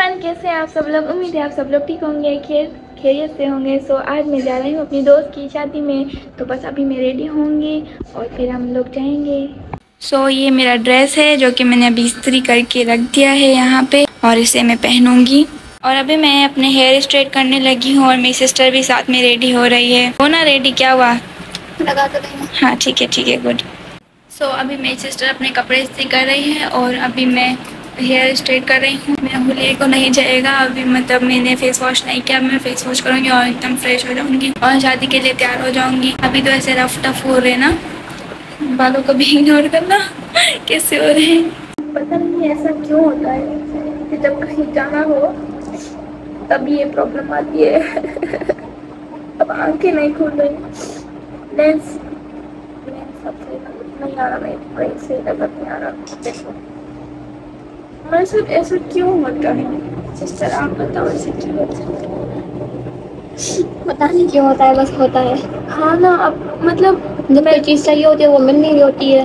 Everyone, कैसे हैं आप सब लोग। उम्मीद है आप सब लोग ठीक होंगे, खैरियत से होंगे। सो आज मैं जा रही हूँ अपनी दोस्त की शादी में, तो बस अभी मैं रेडी होंगी और फिर हम लोग जाएंगे। सो ये मेरा ड्रेस है जो कि मैंने अभी इस्त्री करके रख दिया है यहाँ पे, और इसे मैं पहनूंगी। और अभी मैं अपने हेयर स्ट्रेट करने लगी हूँ और मेरी सिस्टर भी साथ में रेडी हो रही है। हो ना रेडी? क्या हुआ? लगा तो नहीं? हाँ ठीक है गुड। सो अभी मेरी सिस्टर अपने कपड़े इस्त्री कर रही है और अभी मैं हेयर स्ट्रेट कर रही हूँ। मेरा होली को नहीं जाएगा अभी, मतलब मैंने फेस वॉश नहीं किया। मैं फेस वॉश करूँगी और एकदम फ्रेश हो जाऊँगी और शादी के लिए तैयार हो जाऊँगी। अभी तो ऐसे रफ टफ हो रहे ना, बालों को भी इग्नोर करना कैसे हो रहे हैं। पता नहीं ऐसा क्यों होता है कि जब कहीं जाना हो तभी ये प्रॉब्लम आती है। अब आंखें नहीं खुल रही, लेंस सबसे नहीं आ रहा, नहीं से नजर नहीं आ रहा। देखो हमारे साथ ऐसा क्यों होता है सिस्टर, आप बताओ ऐसे क्यों होता है? पता नहीं क्यों होता है, बस होता है। हाँ ना, अब मतलब जब कोई चीज़ चाहिए होती है वो मिल नहीं होती है।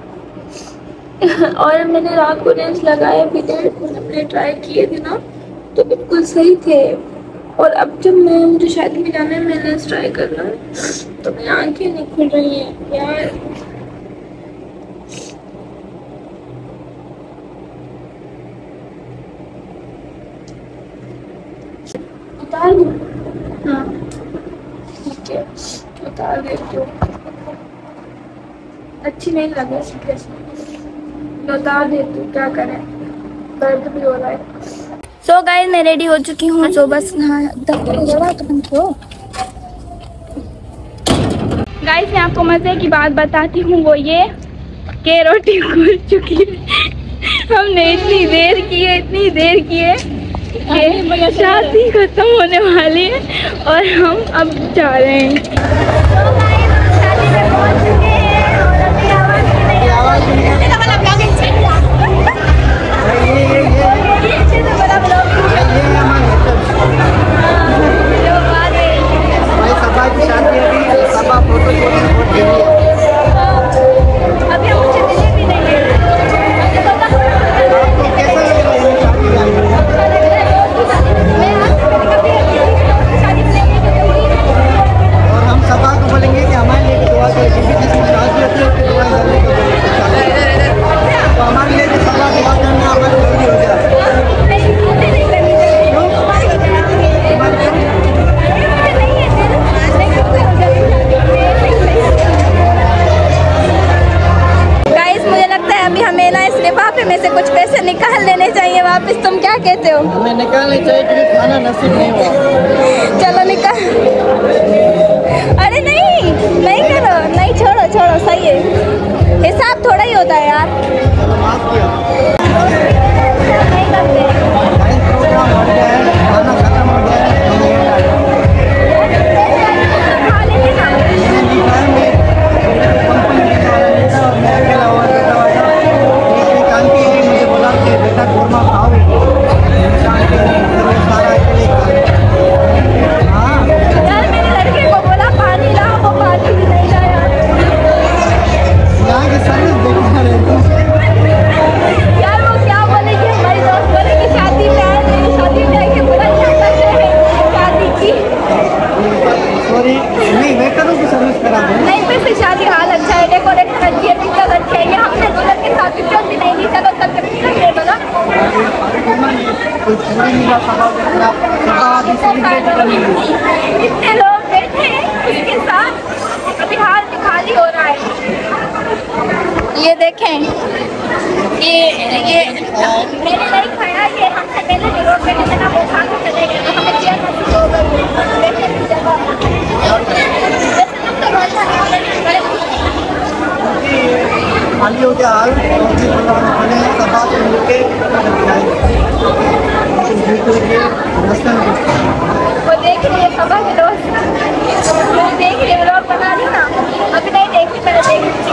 और मैंने रात को लेंस लगाए भी थे, मैंने ट्राई किए थे ना तो बिल्कुल सही थे। और अब जब मुझे शादी में जाना है, मैं लेंस ट्राई कर रहा हूँ तो मेरी आंखें नहीं खुल रही हैं यार। उतार दूँ? हाँ ठीक है, उतार देती हूँ। अच्छी नहीं लगे सीरियसली, उतार देती हूँ, क्या करें, दर्द भी हो रहा है। सो गाइस मैं रेडी हो चुकी हूँ। सो बस गाइस मैं आपको मजे की बात बताती हूँ, वो ये कि रोटी खुल चुकी है। हमने इतनी देर की है कि शादी खत्म होने वाली है और हम अब जा रहे हैं। तो गाइस हम शादी में पहुंच चुके हैं और अभी आवाज अभी हम मुझे दिल्ली भी नहीं है। और हम सबा को बोलेंगे कि हमारे लिए दुआ करें, क्योंकि जिसमें शादी होती है उसकी दुआ करने को, तो हमारे लिए भी सबा दुआ करना हमारे जरूरी हो जाए। अभी हमें ना इस लिफाफे में से कुछ पैसे निकाल लेने चाहिए वापस। तुम क्या कहते हो? हमें निकालने चाहिए क्योंकि खाना नसीब नहीं हुआ। चलो निकाल। अरे नहीं करो, नहीं छोड़ो सही है, हिसाब थोड़ा ही होता है यार। चलो माफ किया। नहीं करते। प्रोग्राम हो गया है, खाना खत्म हो गया है, खा लेंगे ना। मुझे बोला कि बेटा गोरमा खाओगे, यार मेरे लड़के को बोला पानी ला, वो पानी भी नहीं लाया। यहाँ की सर्विस देखना रहती यार वो क्या बोलेगी, हमारी दोस्त बोलेगी शादी में आए, मेरी शादी में आके बोला क्या करते हैं शादी की। सॉरी, नहीं वेटरों की सर्विस करा दूँ। नहीं फिर से शादी हाल अच्छा है, डेकोरेशन अच्छी है, पिक्चर अच्छी है। ये हमने दुल्हन के साथ पिक्चर भी नहीं ली। चलो तब तक पिक्चर बोला इतने लोग बैठे हैं उसके साथ, अभी हाल खाली हो रहा है। ये देखें, ये मैंने नहीं खाया, ये हमसे पहले जो लोग बैठे थे ना वो खा के चले गए, तो हमें चेयर नसीब हो गई बैठने की जगह। खाली हो गया हाल, सब बात मिलके वो देख रही है सभा के दोस्त, देख रही है व्लॉग बना रही ना, अभी नहीं देखी, मैंने देखी।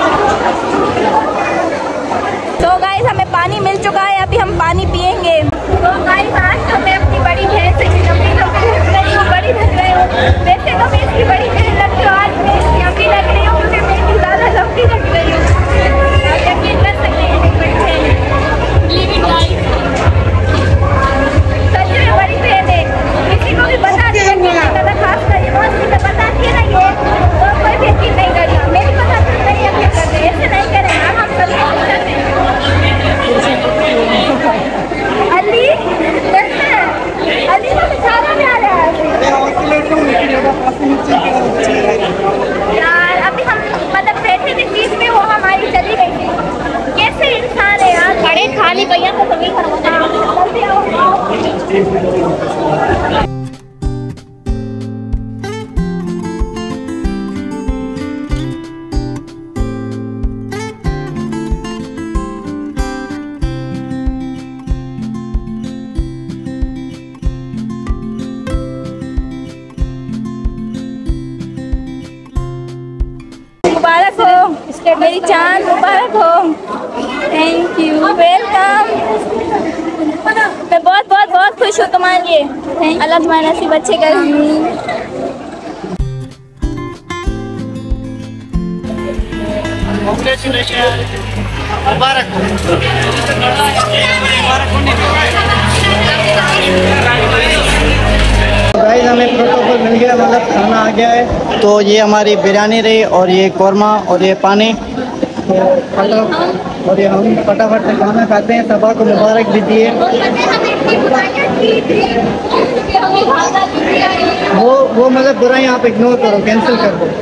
तो गाइस हमें पानी मिल चुका है, अभी हम पानी पियेंगे। तो गाइस आज तो मैं अपनी बड़ी बहन से लग रही हूँ, बड़ी लग रही हूँ। वैसे तो मैं इसकी बड़ी बहन लगती हूँ, आज मैं इसकी अम्मी लग रही हूँ क्योंकि मैं इसकी ज़्यादा लंबी लग रही हूँ। आप यकीन कर सकते हैं बड़ी बहन लिविंग लाइफ। खाली पहिया तो सभी मुबारक हो, मेरी चांद मुबारक हो। Thank you, welcome. मैं बहुत बहुत बहुत खुश हूँ तुम्हारे लिए। अल्लाह तुम्हारे नसीब अच्छे करे। मुबारक गाइस, हमें प्रोटोकॉल मिल गया, मतलब खाना आ गया है। तो ये हमारी बिरयानी रही और ये कौरमा और ये पानी, और ये हम फटाफट से खाना खाते हैं। सबा को मुबारक दीजिए। वो मतलब बुराई आप इग्नोर करो, कैंसिल कर दो।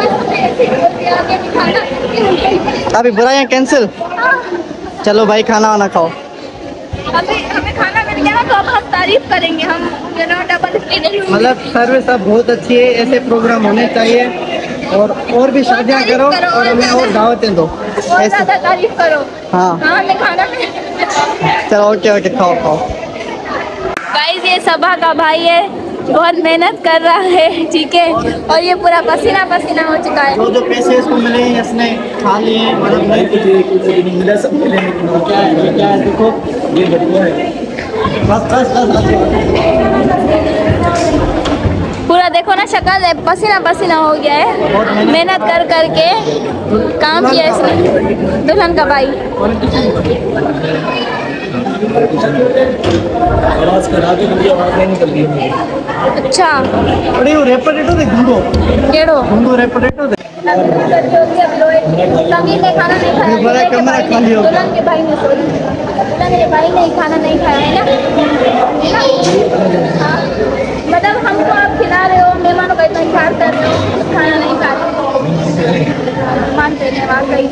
अभी बुराइयाँ कैंसिल। चलो भाई, खाना वाना खाओ। अभी हमें खाना मिल गया ना, तो अब हम तारीफ करेंगे। हम डबल मतलब सर्विस सब बहुत अच्छी है, ऐसे प्रोग्राम होने चाहिए। और भी शादियाँ करो और हमें और दावतें दो, ऐसे तारीफ करो। हाँ हमें खाना चलो, ओके खाओ। गाइस, ये सबा का भाई है, बहुत मेहनत कर रहा है, ठीक है। और ये पूरा पसीना पसीना हो चुका है। जो पैसे इसको मिले इसने खा लिए, मतलब नहीं कुछ नहीं मिला, सब मिले। क्या है देखो, ये बढ़िया है। बस पूरा देखो ना, शक्ल है, पसीना पसीना हो गया है। मेहनत कर करके काम किया इसने, दुल्हन का भाई। आवाज करा के मुझे आवाज नहीं निकल रही है। अच्छा, अरे वो रेपरेटो दे गुंडो रेपरेटो दे। सभी ने खाना नहीं खाया, बड़ा कमरा खाली हो गया। दुल्हन के भाई ने, दुल्हन के भाई ने खाना नहीं खाया है ना। हाँ, मतलब हमको आप खिला रहे हो, मेहमानों का इतना ख्याल कर रहे हो, खाना नहीं खा रहे, मानते हैं वाकई।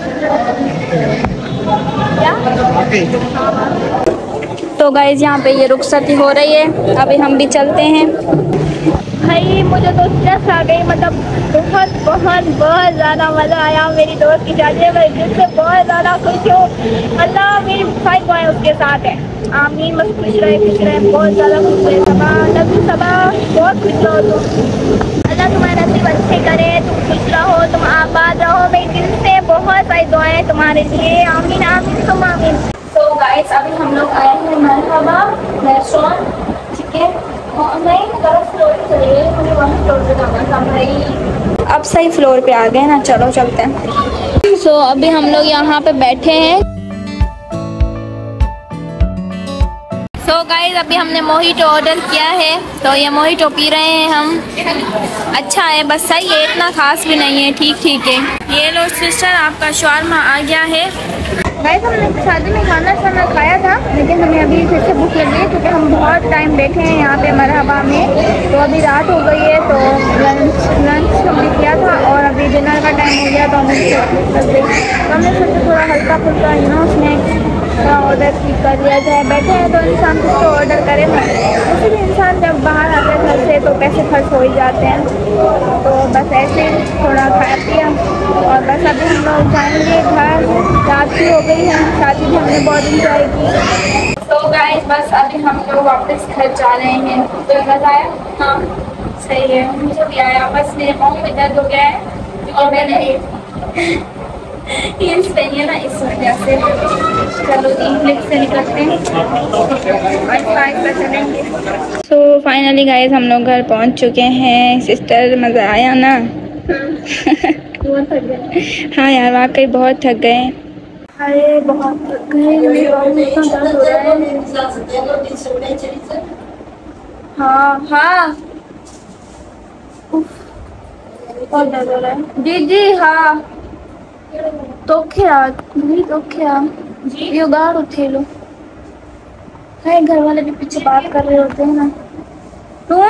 तो गाइस, यहाँ पे ये रुखसती हो रही है, अभी हम भी चलते हैं। भाई मुझे तो स्ट्रेस आ गई, मतलब बहुत बहुत बहुत ज़्यादा मज़ा आया मेरी दोस्त की शादी में, जिससे बहुत ज़्यादा खुश हूँ। अल्लाह मेरी फाइव बॉय उसके साथ है, आमीन। बस खुश रहे, बहुत ज़्यादा खुश रहे। सबा बहुत खुश रहो तुम, अल्लाह तुम्हारे नसीब अच्छे करे, तुम खुश रहो, तुम आबाद रहो। मेरी दिल से बहुत सारी दुआएं तुम्हारे लिए, आमीन आमीन तुम आमीन। तो गाइस, अभी हम लोग आए हैं मरहबा रेस्टोरेंट, ठीक है। नहीं, गलत फ्लोर पे चले गए, मुझे वन फ्लोर पे जाना था भाई। अब सही फ्लोर पे आ गए ना, चलो चलते हैं। सो अभी हम लोग यहाँ पे बैठे हैं। सो गाइस, अभी हमने मोहितो ऑर्डर किया है, तो ये मोहितो पी रहे हैं हम। अच्छा है, बस सही है, इतना खास भी नहीं है, ठीक है। ये लो सिस्टर, आपका शवारमा आ गया है। गाइस, हमने शादी में खाना खाया था, लेकिन हमें अभी फिर से भूख लगी है, क्योंकि हम बहुत टाइम बैठे हैं यहाँ पे मरहबा में। तो अभी रात हो गई है, तो लंच हमने किया था और अभी डिनर का टाइम हो गया, तो हमें भूख लग गई। तो हमने सोचा थोड़ा हल्का फुल्का स्नैक्स का ऑर्डर कर लिया जाए। बैठे हैं तो इंसान कुछ तो ऑर्डर करे ना, ऐसे भी इंसान जब बाहर आता है घर से तो पैसे खर्च हो ही जाते हैं। तो बस ऐसे थोड़ा खाया पिया और बस अभी हम लोग जाएंगे घर। रात भी हो गई है, शादी भी हमने बहुत इंजॉय की। तो गाइस, बस अभी हम लोग वापस घर जा रहे हैं। तो मज़ा आया? हाँ सही है, मुझे भी आया। बस मेरे पाँव में दर्द हो गया है, क्योंकि मैंने हील्स पहनी है ना, इस वजह से। चलो 3 लिफ्ट से निकलते हैं और चलेंगे। तो फाइनली गाइस, हम लोग घर पहुंच चुके हैं। सिस्टर, मज़ा आया ना? हाँ यार, वाकई बहुत थक गए। अरे बहुत थक गए, दर्द हो रहा है। हाँ बहुत दर्द हो रहा है। जी हाँ, तो क्या ये गाड़ उठे लो है। घर वाले भी पीछे बात कर रहे होते हैं ना, तुम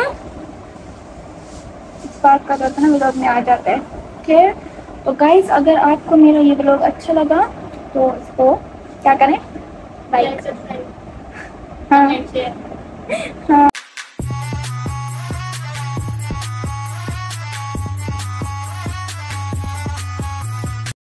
बात कर रहे होते हैं ना, व्लॉग में आ जाता है। ठीक, तो गाइस, अगर आपको मेरा ये व्लॉग अच्छा लगा तो इसको क्या करें, बाइक। हाँ हाँ